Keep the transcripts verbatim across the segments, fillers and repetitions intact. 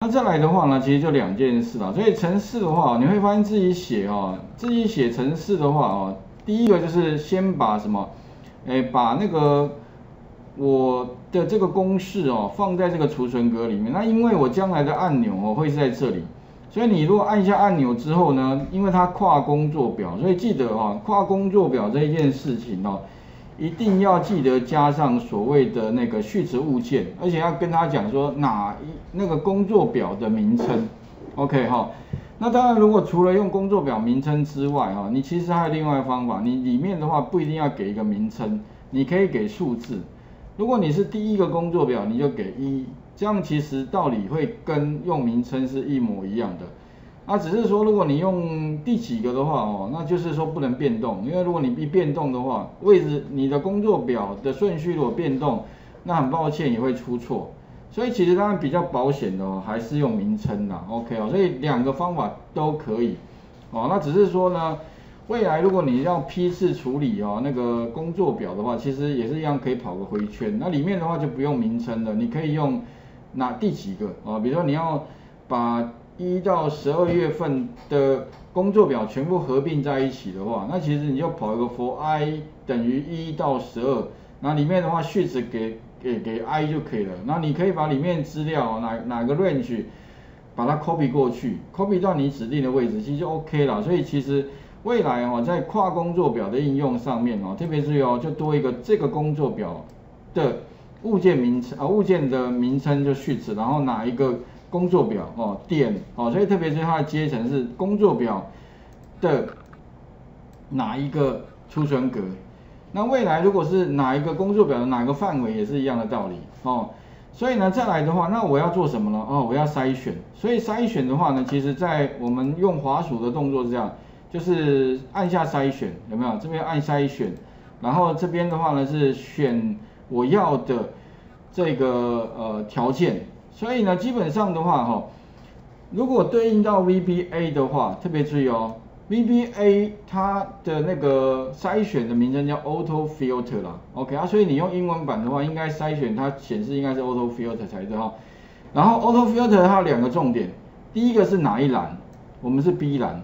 那再来的话呢，其实就两件事啦。所以程式的话，你会发现自己写哦，自己写程式的话哦，第一个就是先把什么，哎，把那个我的这个公式哦放在这个储存格里面。那因为我将来的按钮哦会是在这里，所以你如果按下按钮之后呢，因为它跨工作表，所以记得哦，跨工作表这一件事情哦。一定要记得加上所谓的那个序词物件，而且要跟他讲说哪一那个工作表的名称 ，OK 哈。那当然，如果除了用工作表名称之外哈，你其实还有另外一个方法，你里面的话不一定要给一个名称，你可以给数字。如果你是第一个工作表，你就给一，这样其实道理会跟用名称是一模一样的。那只是说，如果你用第几个的话哦，那就是说不能变动，因为如果你一变动的话，位置你的工作表的顺序如果变动，那很抱歉也会出错。所以其实当然比较保险的哦，还是用名称啦 ，OK 哦，所以两个方法都可以哦。那只是说呢，未来如果你要批次处理哦，那个工作表的话，其实也是一样可以跑个回圈。那里面的话就不用名称了，你可以用哪第几个啊、哦？比如说你要把一到十二月份的工作表全部合并在一起的话，那其实你就跑一个 for i 等于一到十二，那里面的话序词给给给 i 就可以了。那你可以把里面资料哪哪个 range 把它 copy 过去 ，copy 到你指定的位置，其实就 OK 了。所以其实未来哦，在跨工作表的应用上面哦，特别是哦，就多一个这个工作表的物件名称啊，物件的名称就序词，然后哪一个工作表哦点哦，所以特别是它的阶层是工作表的哪一个储存格。那未来如果是哪一个工作表的哪个范围也是一样的道理哦。所以呢，再来的话，那我要做什么呢？哦，我要筛选。所以筛选的话呢，其实在我们用滑鼠的动作是这样，就是按下筛选，有没有？这边按筛选，然后这边的话呢是选我要的这个呃条件。所以呢，基本上的话哈、哦，如果对应到 V B A 的话，特别注意哦 ，V B A 它的那个筛选的名称叫 Auto Filter 啦 ，OK 啊，所以你用英文版的话，应该筛选它显示应该是 Auto Filter 才对哈。然后 Auto Filter 它有两个重点，第一个是哪一栏？我们是 B 栏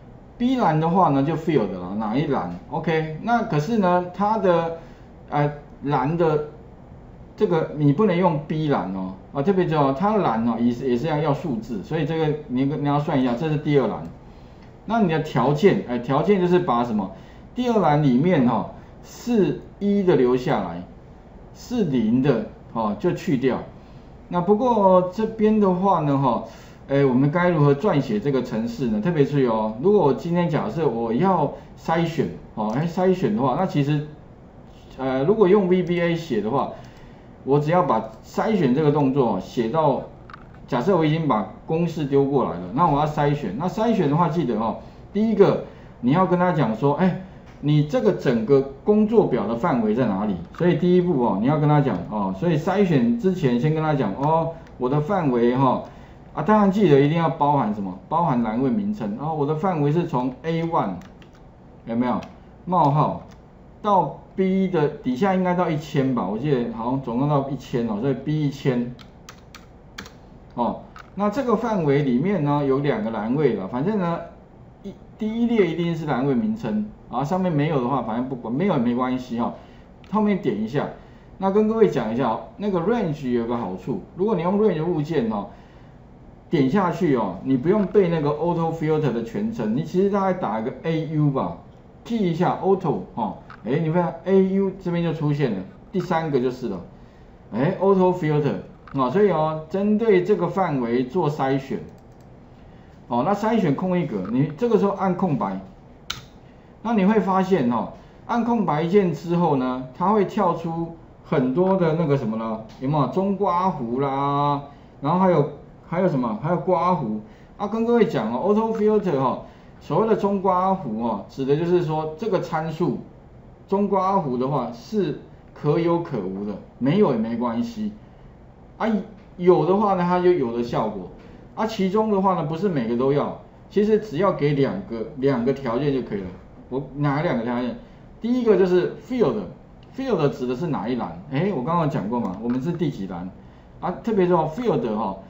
，B 栏的话呢就 Field 了，哪一栏 ？OK， 那可是呢，它的呃栏的这个你不能用 B 栏哦，啊特别注意哦，它栏哦也是也是要要数字，所以这个你你要算一下，这是第二栏。那你的条件，哎，条件就是把什么？第二栏里面哈、哦、是一的留下来，是零的哦就去掉。那不过这边的话呢哈、哦，哎，我们该如何撰写这个程式呢？特别注意哦，如果我今天假设我要筛选哦，哎筛选的话，那其实呃如果用 V B A 写的话，我只要把筛选这个动作写到，假设我已经把公式丢过来了，那我要筛选。那筛选的话，记得哦，第一个你要跟他讲说，哎，你这个整个工作表的范围在哪里？所以第一步哦，你要跟他讲哦，所以筛选之前先跟他讲哦，我的范围哈、哦，啊，当然记得一定要包含什么？包含栏位名称。然后我的范围是从 A 一 有没有冒号到 B 的底下应该到一千吧，我记得好像总共到一千哦，所以 B 一千哦。那这个范围里面呢有两个栏位了，反正呢一第一列一定是栏位名称啊，上面没有的话，反正不管没有也没关系哈、哦，后面点一下。那跟各位讲一下哦，那个 range 有个好处，如果你用 range 物件哦，点下去哦，你不用背那个 auto filter 的全称，你其实大概打一个 A U 吧，记一下 auto 哦。哎，你看 A U 这边就出现了，第三个就是了，哎 ，Auto Filter 啊，所以哦，针对这个范围做筛选，哦，那筛选空一格，你这个时候按空白，那你会发现哦，按空白键之后呢，它会跳出很多的那个什么呢？有没有中刮弧啦？然后还有还有什么？还有刮弧啊，跟各位讲哦 ，Auto Filter 哈，所谓的中刮弧哦，指的就是说这个参数。中刮弧的话是可有可无的，没有也没关系。啊，有的话呢，它就有的效果。啊，其中的话呢，不是每个都要，其实只要给两个两个条件就可以了。我哪两个条件？第一个就是 field，field 指的是哪一栏？哎，我刚刚讲过嘛，我们是第几栏？啊，特别说 field 哈、哦，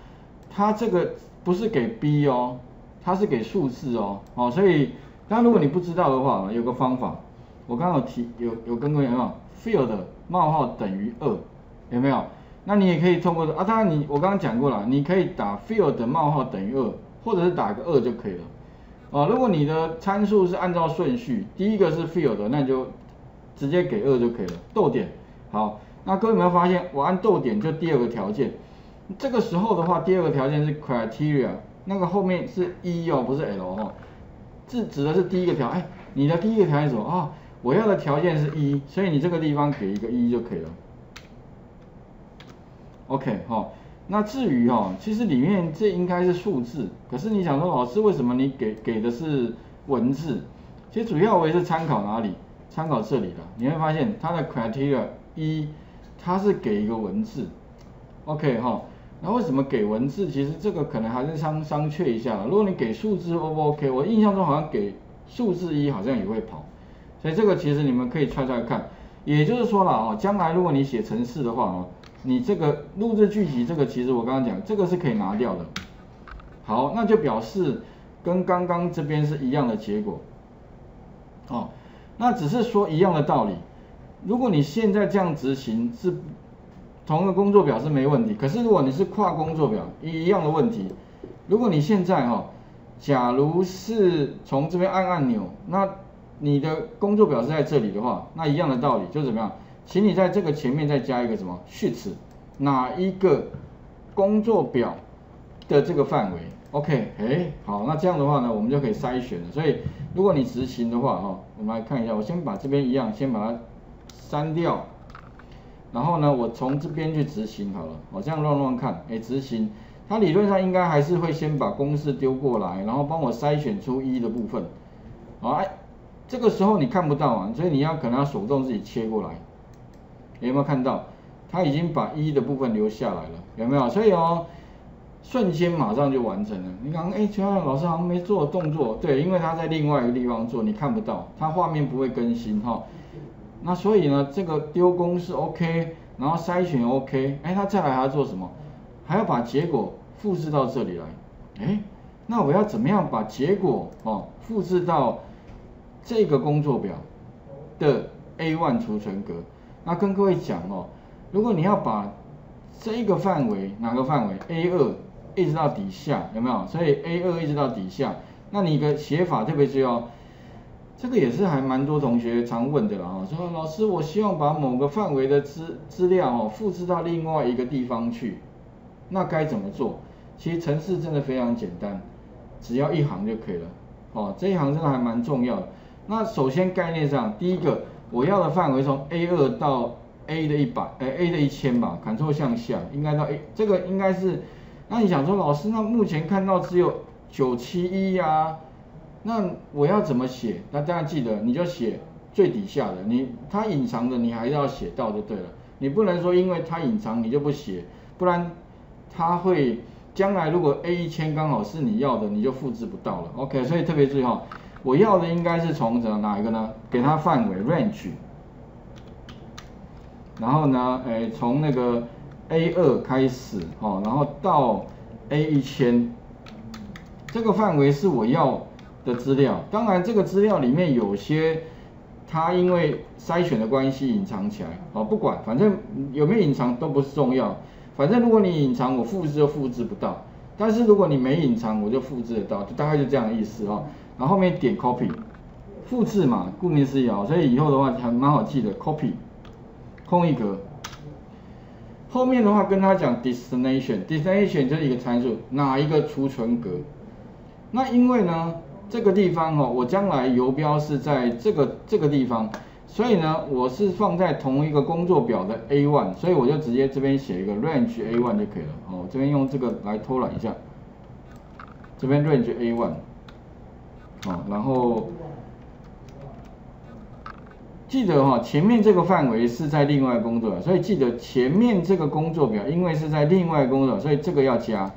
它这个不是给 B 哦，它是给数字哦，哦，所以，那如果你不知道的话，有个方法，我刚刚有提有有跟各位有没有 field 冒号等于二，有没有？那你也可以通过啊，当然你我刚刚讲过了，你可以打 field 冒号等于二，或者是打个二就可以了。哦，如果你的参数是按照顺序，第一个是 field， 那你就直接给二就可以了。逗点，好，那各位有没有发现，我按逗点就第二个条件，这个时候的话，第二个条件是 criteria， 那个后面是一哦，不是 L 哦，这指的是第一个条，哎，你的第一个条件是什么啊、哦？我要的条件是一，所以你这个地方给一个一就可以了。OK 哈、哦，那至于哈、哦，其实里面这应该是数字，可是你想说老师为什么你给给的是文字？其实主要我也是参考哪里？参考这里的，你会发现它的 criteria 一，它是给一个文字。OK 哈、哦，那为什么给文字？其实这个可能还是商商榷一下了。如果你给数字 O 不 OK？ 我印象中好像给数字一好像也会跑，所以这个其实你们可以揣揣看。也就是说了哦，将来如果你写程式的话哦。你这个录制句集这个其实我刚刚讲，这个是可以拿掉的。好，那就表示跟刚刚这边是一样的结果。哦，那只是说一样的道理。如果你现在这样执行是同一个工作表是没问题，可是如果你是跨工作表一样的问题。如果你现在哈、哦，假如是从这边按按钮，那你的工作表是在这里的话，那一样的道理就怎么样？请你在这个前面再加一个什么序词，哪一个工作表的这个范围 ？OK， 哎，好，那这样的话呢，我们就可以筛选了。所以如果你执行的话，哦，我们来看一下，我先把这边一样，先把它删掉，然后呢，我从这边去执行好了，我这样乱乱看，哎，执行，它理论上应该还是会先把公式丢过来，然后帮我筛选出一的部分，好，哎，这个时候你看不到啊，所以你要可能要手动自己切过来。有没有看到？它已经把一的部分留下来了，有没有？所以哦，瞬间马上就完成了。你刚哎，全老师好像没做动作，对，因为他在另外一个地方做，你看不到，它画面不会更新哈、哦。那所以呢，这个丢公式 OK， 然后筛选 OK， 哎，他再来还要做什么？还要把结果复制到这里来。哎，那我要怎么样把结果哦复制到这个工作表的 A 一 储存格？那跟各位讲哦，如果你要把这个范围哪个范围 A 二 一直到底下有没有？所以 A 二 一直到底下，那你的写法特别注意哦。这个也是还蛮多同学常问的啦哦，说老师我希望把某个范围的资资料哦复制到另外一个地方去，那该怎么做？其实程式真的非常简单，只要一行就可以了哦。这一行真的还蛮重要的。那首先概念上，第一个。我要的范围从 A 二 到 A 的一百，呃 A 的一千吧 ，Ctrl 向下，应该到 A， 这个应该是，那你想说老师，那目前看到只有九七一呀，那我要怎么写？那当然记得你就写最底下的，你它隐藏的你还是要写到就对了，你不能说因为它隐藏你就不写，不然它会将来如果 A 一千刚好是你要的，你就复制不到了。OK， 所以特别注意哈。我要的应该是从怎哪一个呢？给它范围 range， 然后呢，诶，从那个 A 二 开始，哦，然后到 A 一千，这个范围是我要的资料。当然，这个资料里面有些它因为筛选的关系隐藏起来，哦，不管，反正有没有隐藏都不是重要。反正如果你隐藏，我复制就复制不到；但是如果你没隐藏，我就复制得到，就大概就这样的意思哦。然后后面点 copy， 复制嘛，顾名思义啊，所以以后的话还蛮好记的 ，copy， 空一格。后面的话跟他讲 destination，destination 就是一个参数，哪一个储存格？那因为呢，这个地方哦，我将来游标是在这个这个地方，所以呢，我是放在同一个工作表的 A 一， 所以我就直接这边写一个 range A 一 就可以了。哦，这边用这个来偷懒一下，这边 range A 一。哦，然后记得哈、哦，前面这个范围是在另外工作表，所以记得前面这个工作表，因为是在另外工作表，所以这个要加。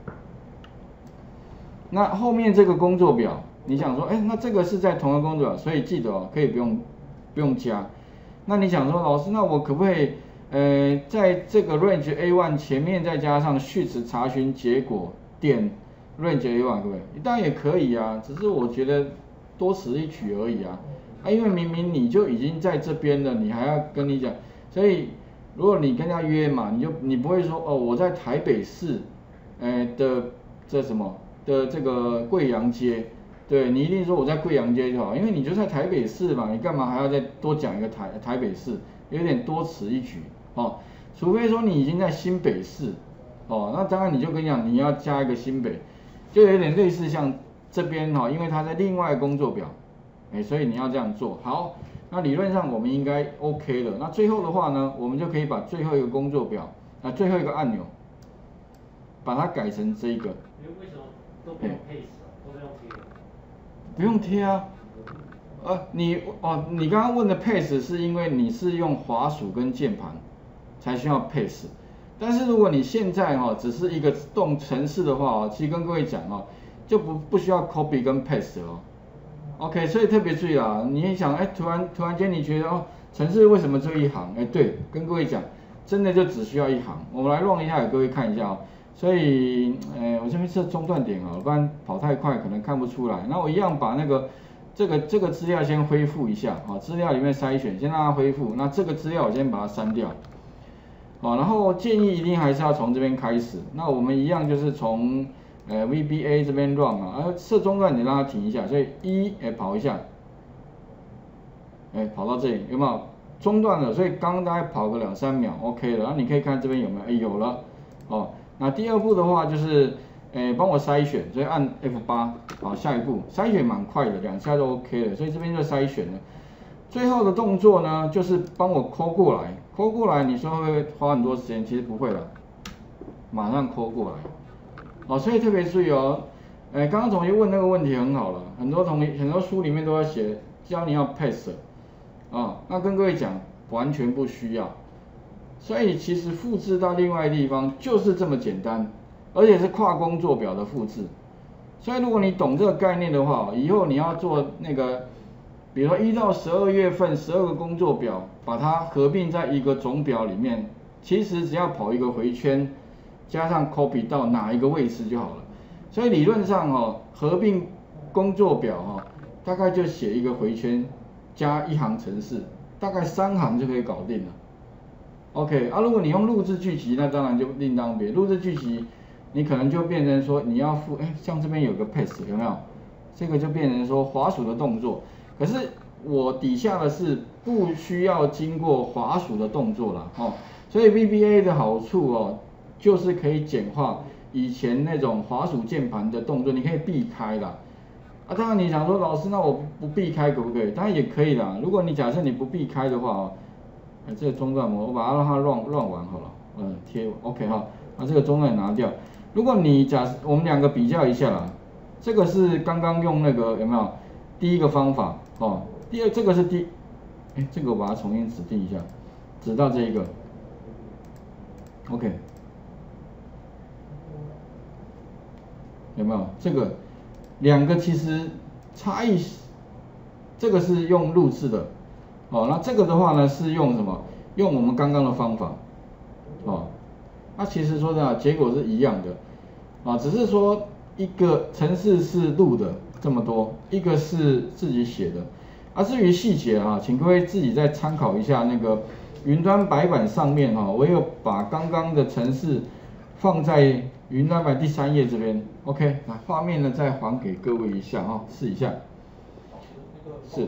那后面这个工作表，你想说，哎，那这个是在同一个工作表，所以记得哦，可以不用不用加。那你想说，老师，那我可不可以， 呃，在这个 range A 一 前面再加上序词查询结果点 range A 一， 各位，当然也可以啊，只是我觉得多此一举而已啊。啊，因为明明你就已经在这边了，你还要跟你讲，所以如果你跟他约嘛，你就你不会说哦，我在台北市，呃的这什么的这个贵阳街，对你一定说我在贵阳街就好，因为你就在台北市嘛，你干嘛还要再多讲一个台台北市，有点多此一举哦。除非说你已经在新北市，哦，那当然你就跟你讲你要加一个新北，就有点类似像这边哈、哦，因为它在另外工作表。哎，所以你要这样做好，那理论上我们应该 OK 了。那最后的话呢，我们就可以把最后一个工作表，啊，最后一个按钮，把它改成这个。 为什么都不用 paste 啊？都是用贴？ 不用贴啊。呃，你哦，你刚刚问的 paste 是因为你是用滑鼠跟键盘才需要 paste， 但是如果你现在哈、哦、只是一个动程式的话哦，其实跟各位讲哦，就不不需要 copy 跟 paste 哦。OK， 所以特别注意啊，你一想，哎，突然突然间你觉得哦，程式为什么只有一行？哎，对，跟各位讲，真的就只需要一行。我们来 run 一下，给各位看一下哦。所以，哎，我这边设中断点啊，不然跑太快可能看不出来。那我一样把那个这个这个资料先恢复一下啊，资料里面筛选，先让它恢复。那这个资料我先把它删掉。好，然后建议一定还是要从这边开始。那我们一样就是从呃 V B A 这边 run 啊，而设中断你让它停一下，所以一哎跑一下，哎跑到这里有没有中断了？所以刚刚大概跑个两三秒 OK 了，然后你可以看这边有没有？哎有了，哦，那第二步的话就是哎帮我筛选，所以按 F 八，好下一步筛选蛮快的，两下就 OK 了，所以这边就筛选了。最后的动作呢，就是帮我抠过来，抠过来，你说会不会花很多时间？其实不会了，马上抠过来。哦，所以特别注意哦，哎，刚刚同学问那个问题很好了，很多同学很多书里面都要写教你要 paste， 啊，那跟各位讲完全不需要，所以其实复制到另外地方就是这么简单，而且是跨工作表的复制。所以如果你懂这个概念的话，以后你要做那个。比如说一到十二月份十二个工作表，把它合并在一个总表里面，其实只要跑一个回圈，加上 copy 到哪一个位置就好了。所以理论上哦，合并工作表哦，大概就写一个回圈，加一行程式，大概三行就可以搞定了。OK， 啊，如果你用录制句集，那当然就另当别。录制句集，你可能就变成说你要附，哎，像这边有个 paste 有没有？这个就变成说滑鼠的动作。可是我底下的是不需要经过滑鼠的动作了哦，所以 V B A 的好处哦，就是可以简化以前那种滑鼠键盘的动作，你可以避开啦。啊，当然你想说老师，那我不避开可不可以？当然也可以啦。如果你假设你不避开的话哦，哎，这个中断模我把它让它乱乱玩好了，嗯，贴 OK 哈，那这个中断拿掉。如果你假设我们两个比较一下啦，这个是刚刚用那个有没有？第一个方法哦，第二这个是第，哎，这个我把它重新指定一下，指到这一个 ，OK， 有没有？这个两个其实差异，这个是用录制的，哦，那这个的话呢是用什么？用我们刚刚的方法，哦，那其实说的结果是一样的，啊，只是说一个程式是录的。这么多，一个是自己写的，啊，至于细节啊，请各位自己再参考一下那个云端白板上面哈，我有把刚刚的程式放在云端白第三页这边 ，OK， 那画面呢再还给各位一下哈，试一下。是。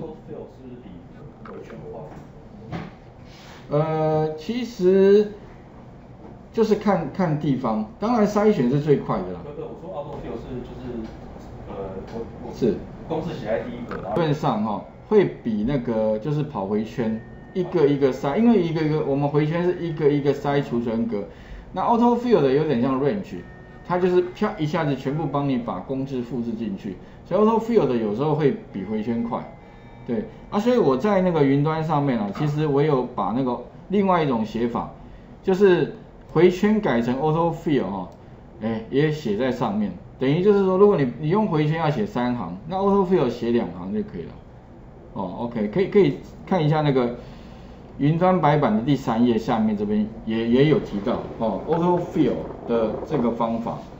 呃，其实就是看看地方，当然筛选是最快的啦。 对对，我说 autofill 是就是呃，我我是公式写在第一个，然后理论上哈、哦、会比那个就是跑回圈一个一个筛，因为一个一个我们回圈是一个一个筛储存格，那 autofill 的有点像 range， 它就是啪一下子全部帮你把公式复制进去，所以 autofill 的有时候会比回圈快。对啊，所以我在那个云端上面啊，其实我有把那个另外一种写法，就是回圈改成 autofill 哈、哦，哎也写在上面，等于就是说，如果你你用回圈要写三行，那 autofill 写两行就可以了。哦 ，OK， 可以可以看一下那个云端白板的第三页下面这边也也有提到哦 ，Auto Fill 的这个方法。